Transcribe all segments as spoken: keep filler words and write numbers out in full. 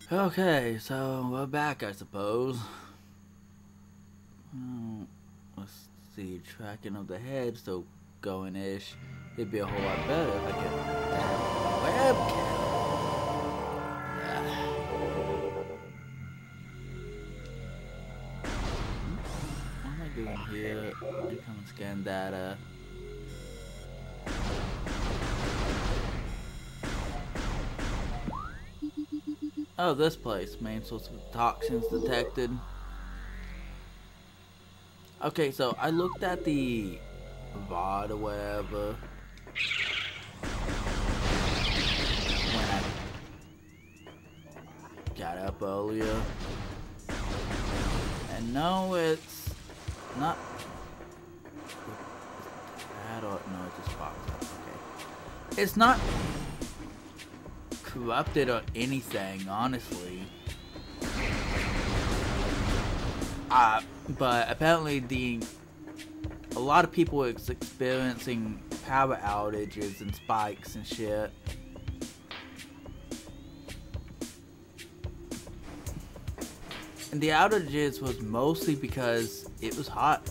Okay, so we're back, I suppose. Hmm, let's see, tracking of the head, so going-ish. It'd be a whole lot better if I could have a webcam. What am I doing here? Income and scan data. Oh, this place. Main source of toxins detected. Okay, so I looked at the V O D or whatever when I got up earlier. And no, it's not. I don't know, it just pops up. Okay. It's not corrupted or anything, honestly. Uh, but apparently the a lot of people are experiencing power outages and spikes and shit. And the outages was mostly because it was hot.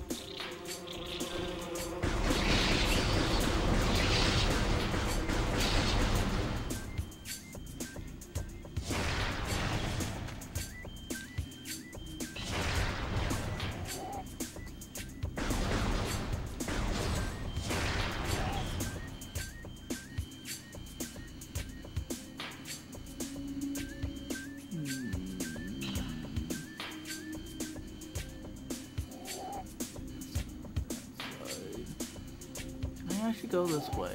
I should go this way.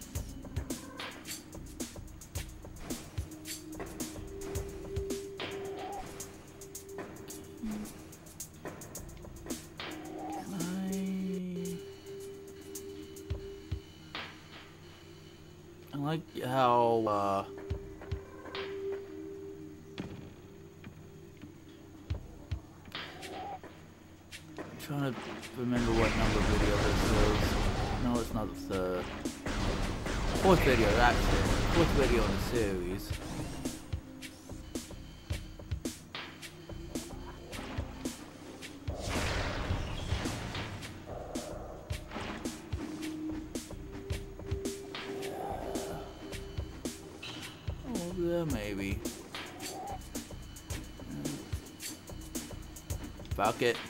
Can I... I like how, uh... I'm trying to remember what number video this is. No, it's not the third. Fourth video, that's it. Fourth video in the series. Over there, maybe. Fuck it.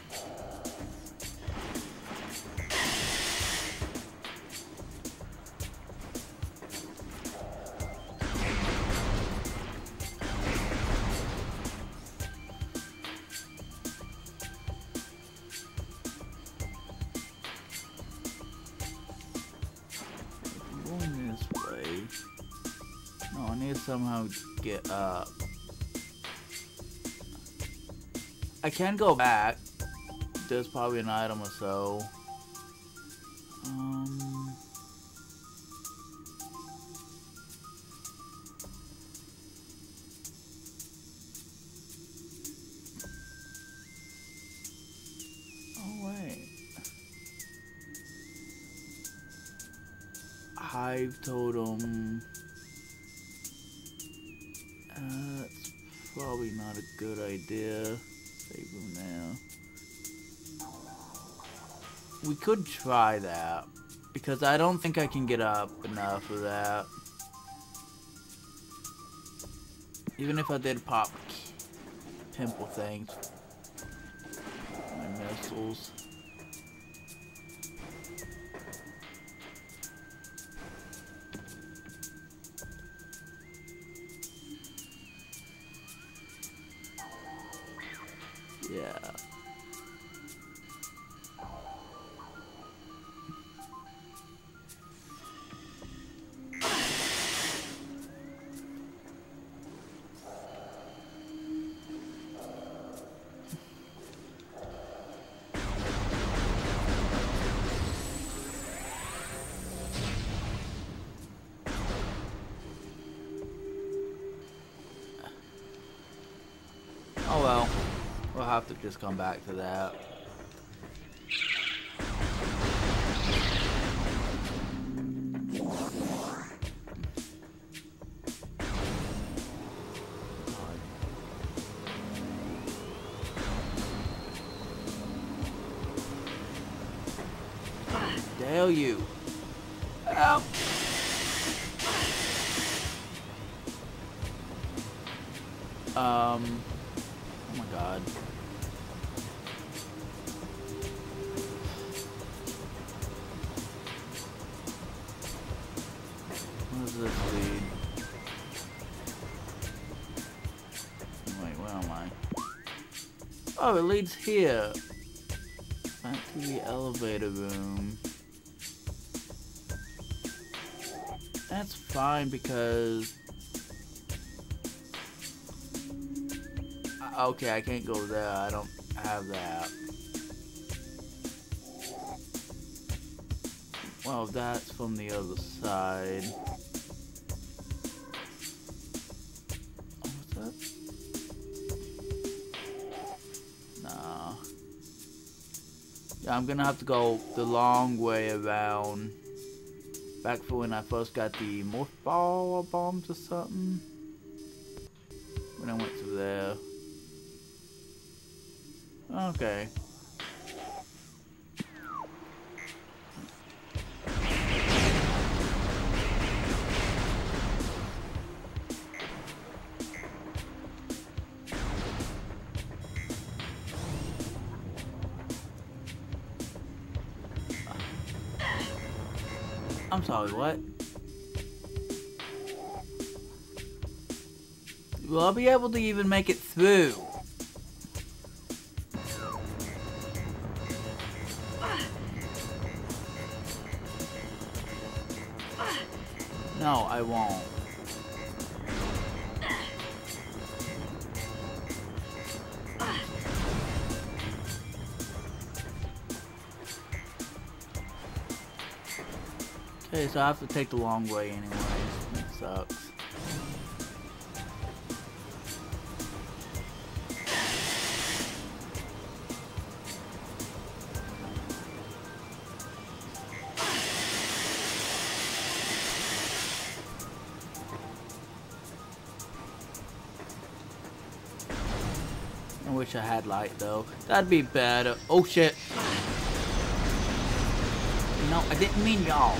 Somehow get up. I can go back. There's probably an item or so. Um. Oh wait. Hive totem. Uh, that's probably not a good idea. Save them now. We could try that, because I don't think I can get up enough for that. Even if I did pop pimple things. My missiles. Yeah. Oh well. We'll have to just come back to that. tell you. Help! Um, oh my god. Where does this lead? Wait, where am I? Oh, it leads here. Back to the elevator room. That's fine because... Okay, I can't go there. I don't have that. Well, that's from the other side. Oh, what's that? Nah. Yeah, I'm gonna have to go the long way around. Back for when I first got the morph ball or bombs or something. When I went through there. Okay. I'm sorry, what? Will I be able to even make it through? No, I won't. Okay, so I have to take the long way anyways. That sucks. I wish I had light though. That'd be better. Oh shit. No, I didn't mean y'all.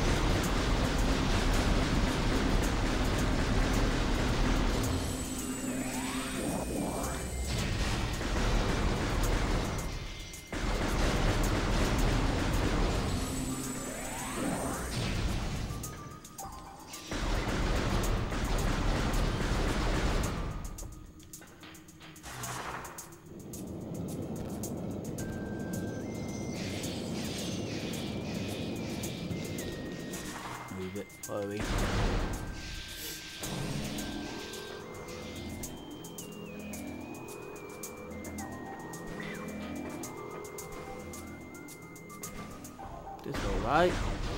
Move it, Chloe. This alright?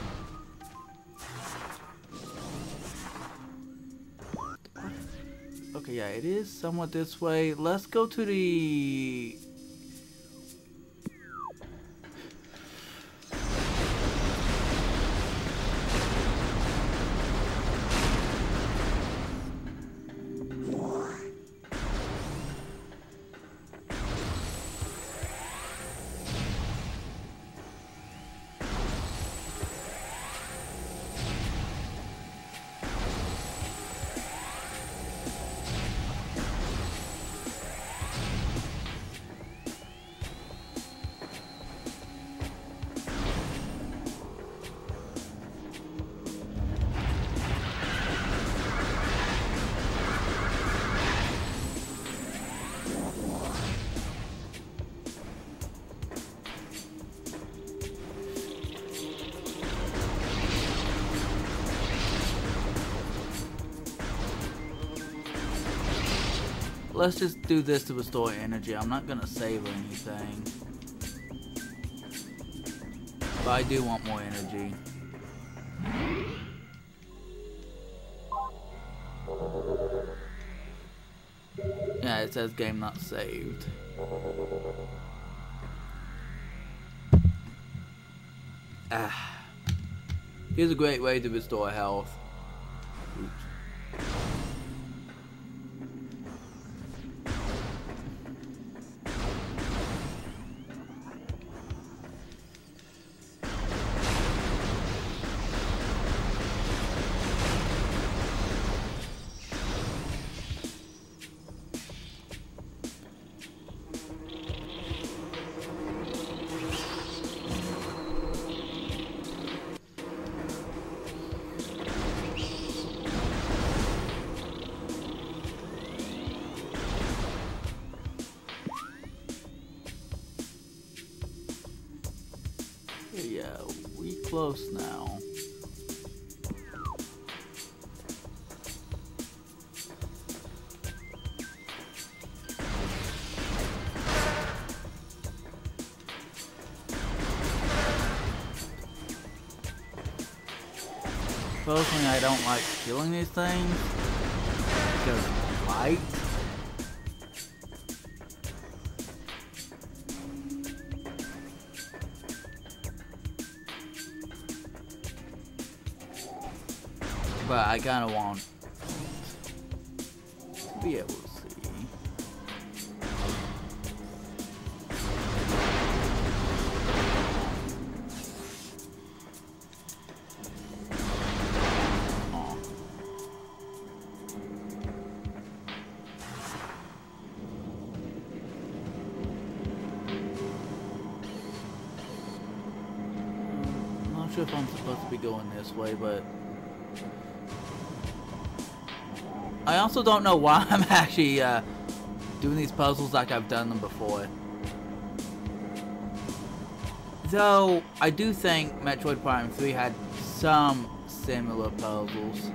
Okay, yeah, it is somewhat this way. Let's go to the... Let's just do this to restore energy. I'm not gonna save or anything. But I do want more energy. Yeah, it says game not saved. Ah. Here's a great way to restore health. Oops. close now. Personally, I don't like killing these things because of light. But I kind of want to be able to see. Oh. I'm not sure if I'm supposed to be going this way, but I also don't know why I'm actually uh, doing these puzzles like I've done them before. Though, I do think Metroid Prime three had some similar puzzles.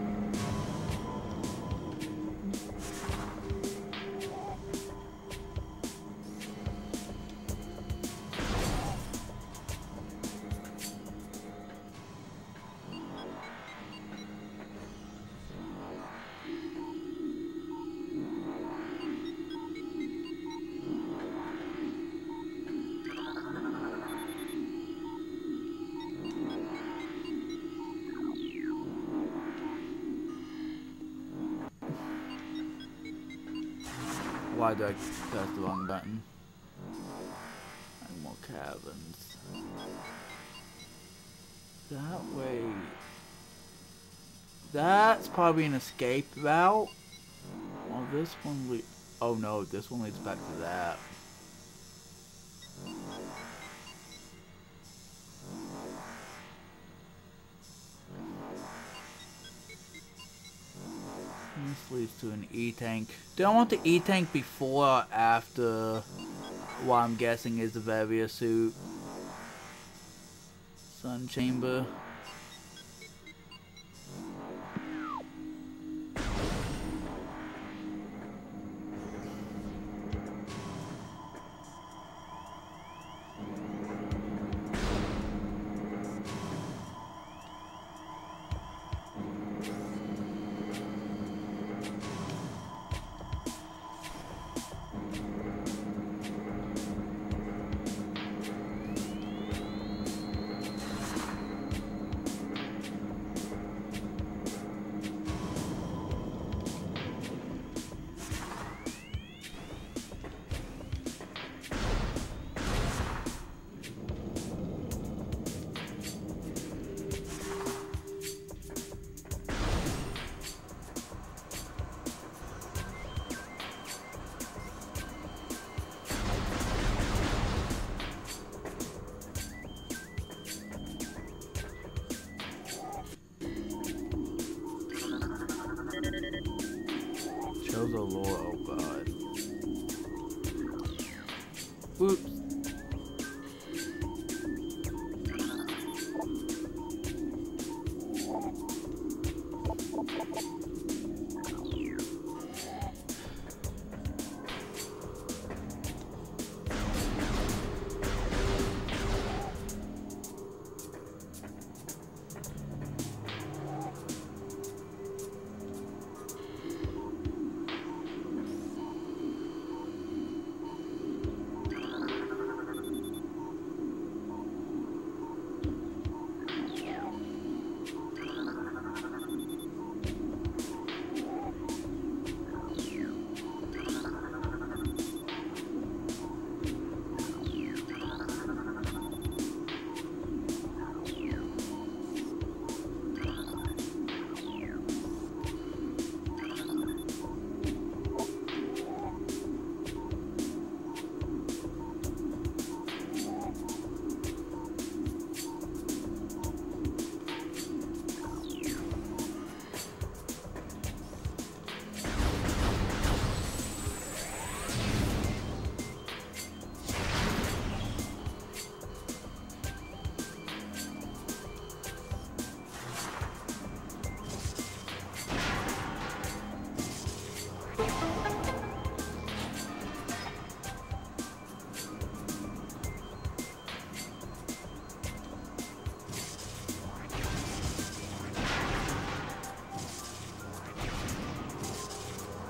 Why did I press the wrong button? And more caverns. That way. That's probably an escape route. Oh, this one le- oh no, this one leads back to that. This leads to an E-tank. Do I want the E-tank before or after what I'm guessing is the Varia suit? Sun chamber. Shows a lore, oh god. Oops.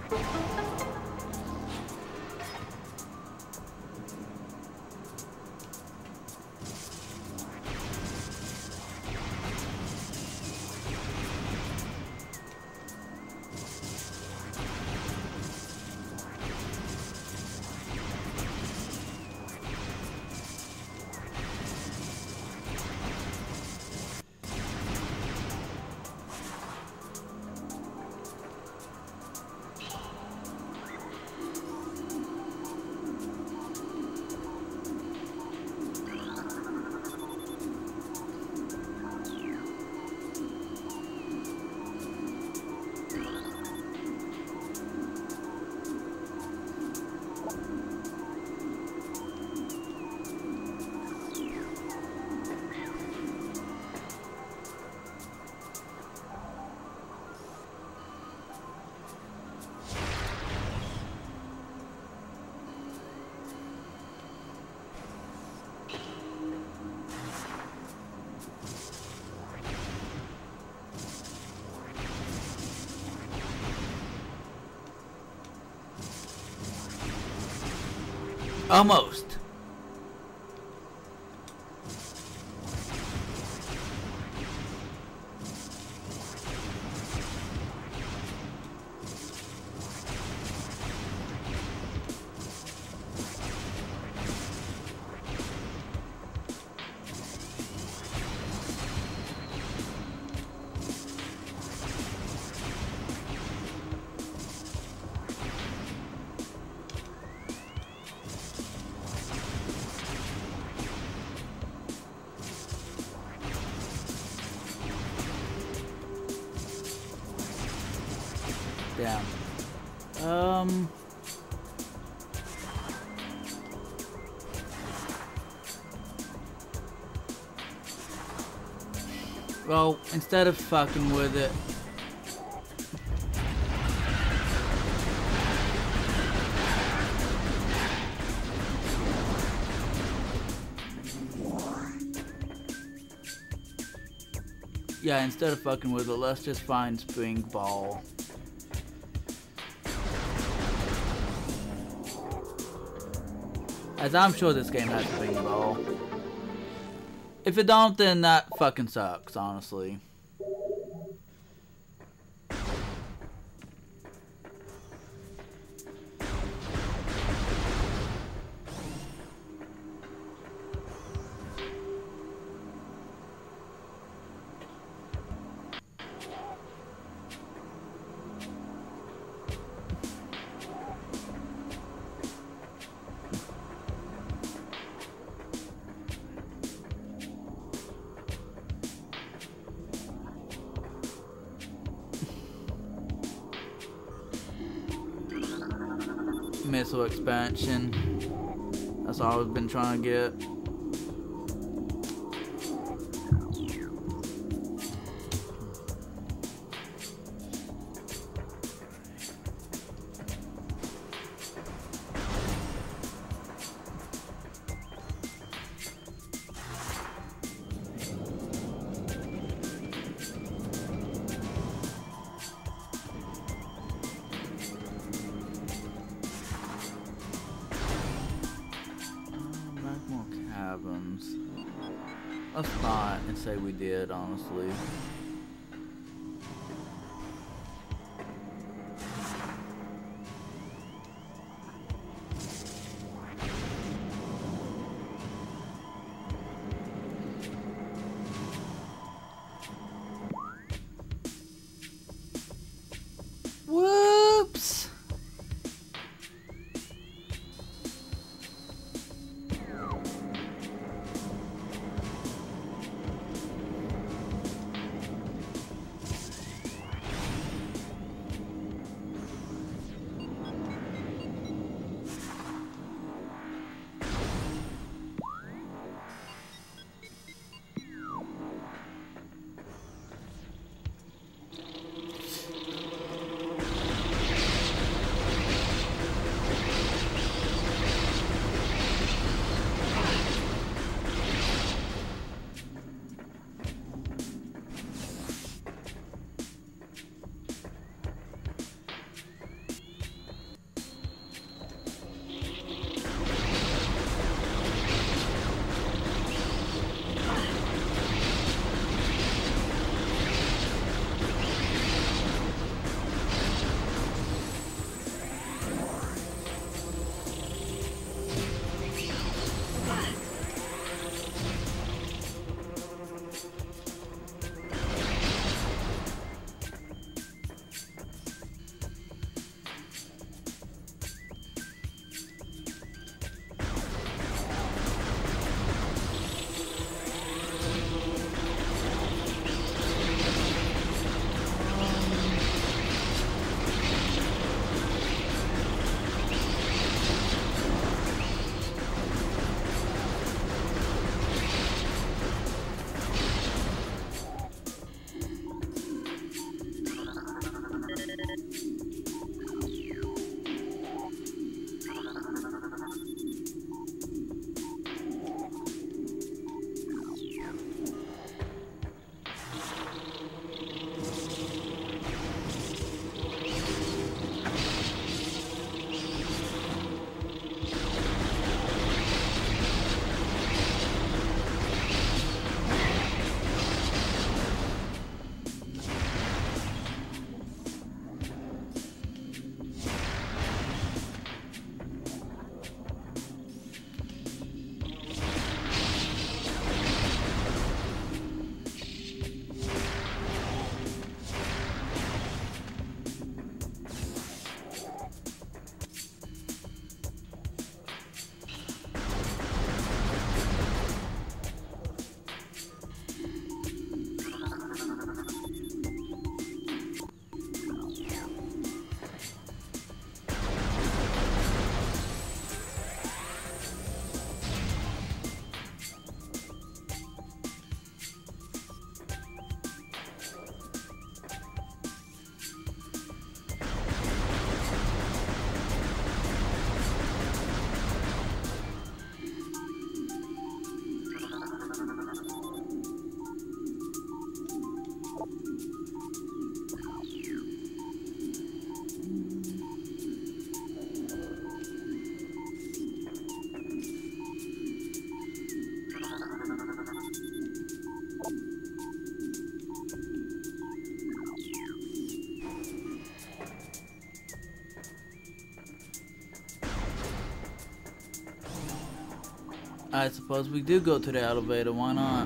Almost. Damn. Um. Well, instead of fucking with it, yeah, instead of fucking with it, let's just find Spring Ball. As I'm sure this game has Spring Ball. If it don't, then that fucking sucks, honestly. Missile expansion. That's all I've been trying to get. Let's not and say we did, honestly. Whoops! I suppose we do go to the elevator, why not?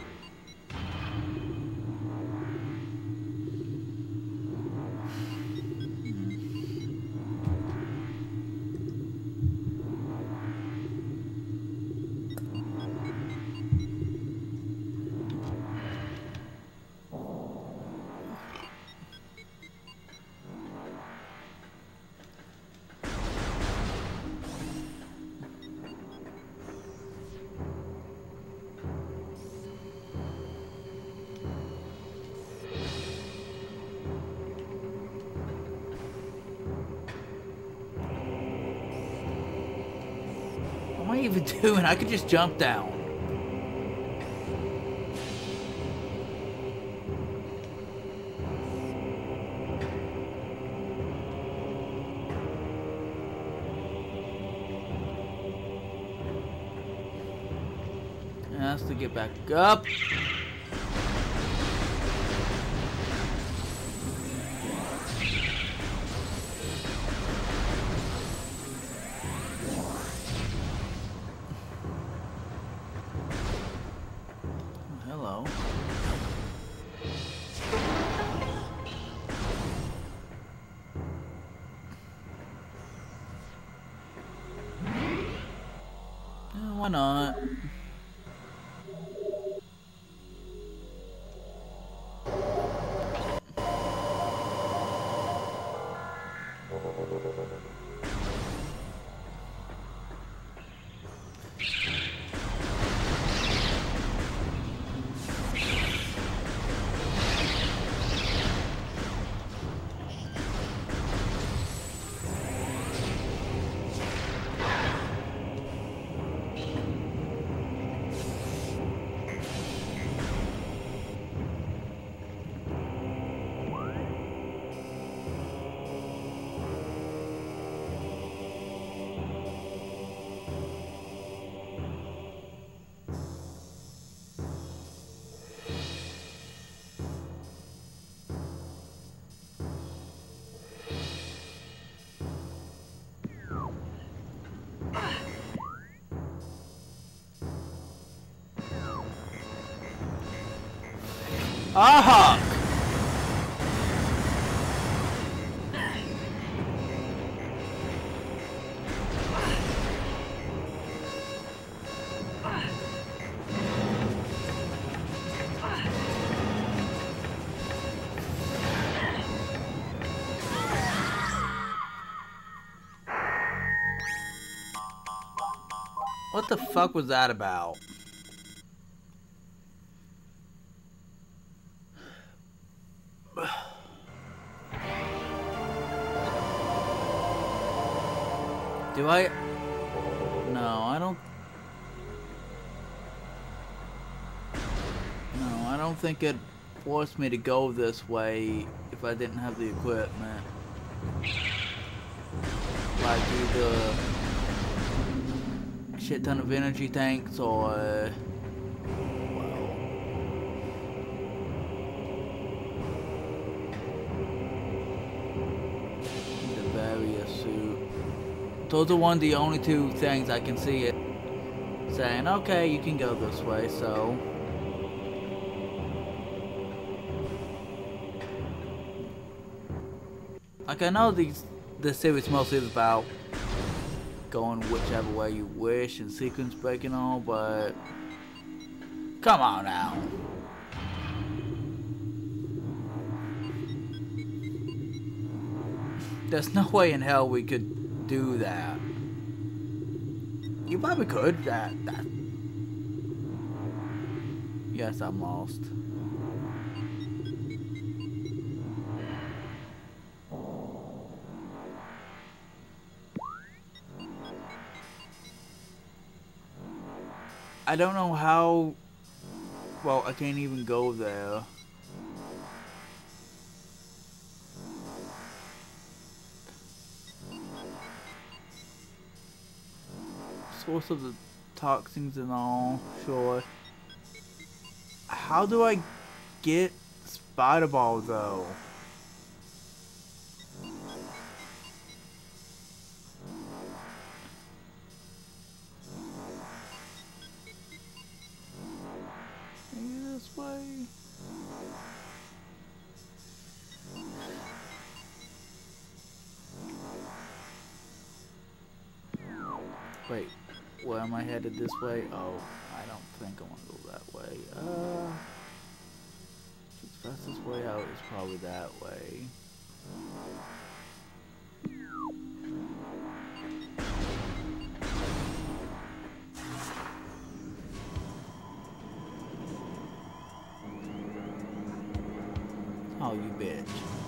What am I even doing? I could just jump down. It has to get back up. Hello. Yeah, why not? Aha! What the fuck was that about? Do I? No, I don't. No, I don't think it forced me to go this way if I didn't have the equipment. Like either a shit ton of energy tanks or, uh, well, the various suit. Those are one of the only two things I can see it saying, okay, you can go this way, so. Like, I know these, this series mostly is about going whichever way you wish and sequence breaking all, but come on now. There's no way in hell we could do that. You probably could. That, that. Yes, I'm lost. I don't know how. Well, I can't even go there. Source of the toxins and all, sure. How do I get Spider Ball though? Wait, where am I headed this way? Oh, I don't think I want to go that way. Uh, the fastest way out is probably that way. Oh, you bitch.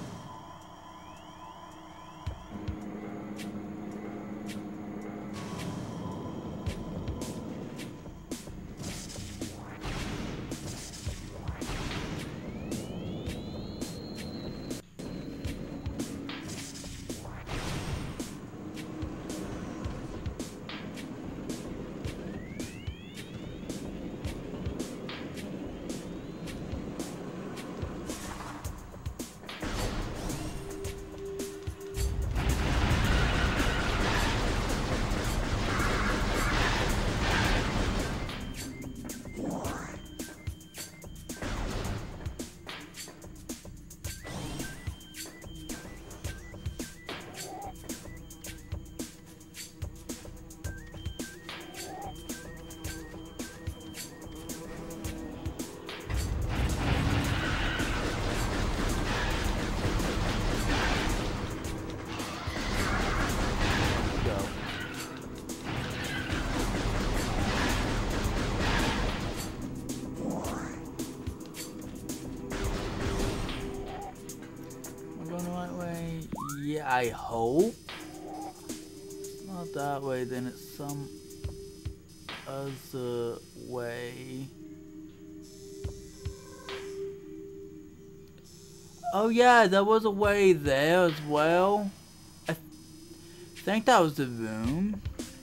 Yeah, I hope. It's not that way, then it's some other way. Oh yeah, there was a way there as well. I th think that was the room.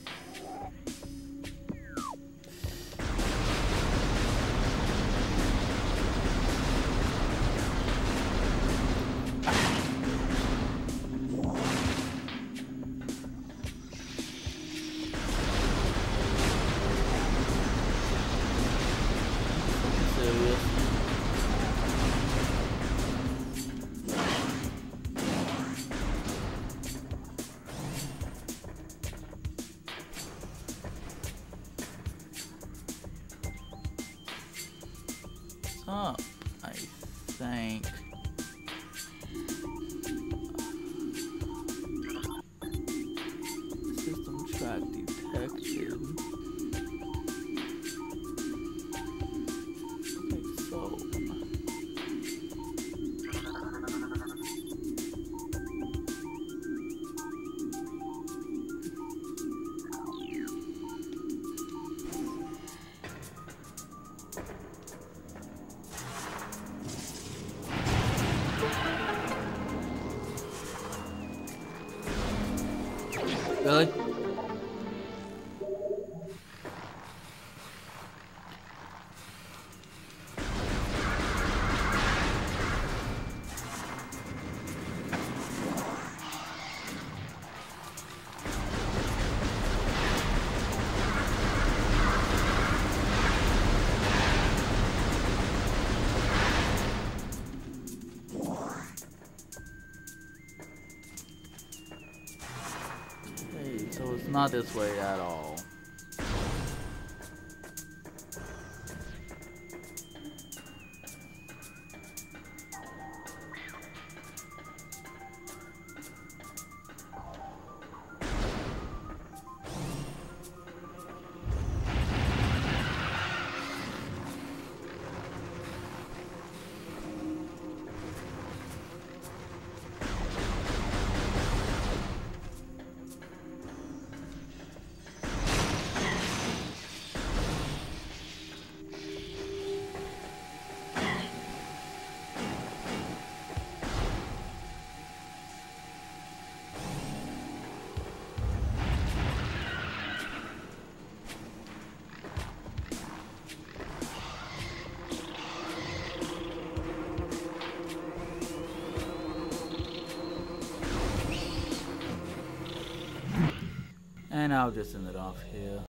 Up, I think. System track detected. Okay, so. Really? So it's not this way at all. And I'll just end it off here.